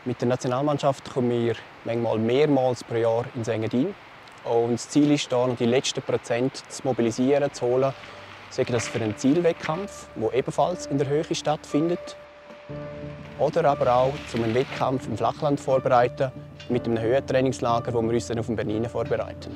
Mit der Nationalmannschaft kommen wir manchmal mehrmals pro Jahr ins Engadin. Und das Ziel ist, da noch die letzten Prozent zu mobilisieren, zu holen. Sei das für einen Zielwettkampf, der ebenfalls in der Höhe stattfindet. Oder aber auch, um einen Wettkampf im Flachland vorbereiten, mit einem Höhentrainingslager, wo wir uns dann auf den Berninen vorbereiten.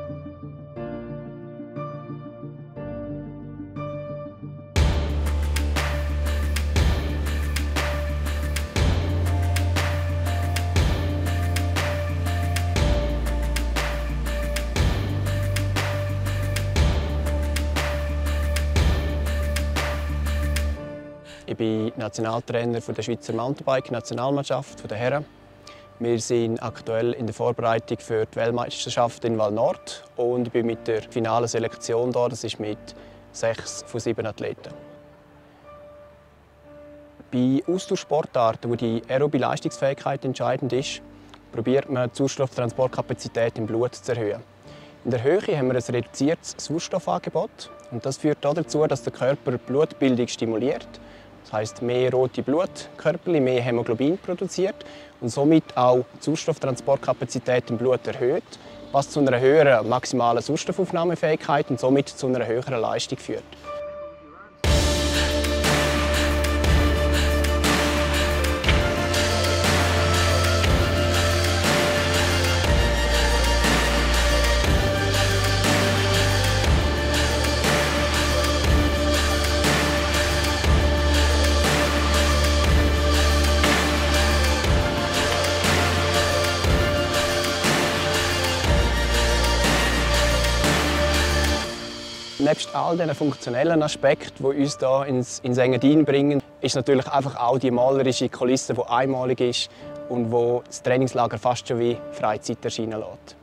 Ich bin Nationaltrainer der Schweizer Mountainbike-Nationalmannschaft der Herren. Wir sind aktuell in der Vorbereitung für die Weltmeisterschaft in Val Nord und ich bin mit der finalen Selektion da. Das ist mit 6 von 7 Athleten. Bei Ausdauersportarten, wo die aerobe Leistungsfähigkeit entscheidend ist, probiert man die Sauerstofftransportkapazität im Blut zu erhöhen. In der Höhe haben wir ein reduziertes Sauerstoffangebot und das führt dazu, dass der Körper die Blutbildung stimuliert. Das heisst, mehr rote Blutkörper, mehr Hämoglobin produziert und somit auch die Sauerstofftransportkapazität im Blut erhöht, was zu einer höheren maximalen Sauerstoffaufnahmefähigkeit und somit zu einer höheren Leistung führt. Nebst all diesen funktionellen Aspekten, die uns hier ins Engadin bringen, ist natürlich einfach auch die malerische Kulisse, die einmalig ist und die das Trainingslager fast schon wie Freizeit erscheinen lässt.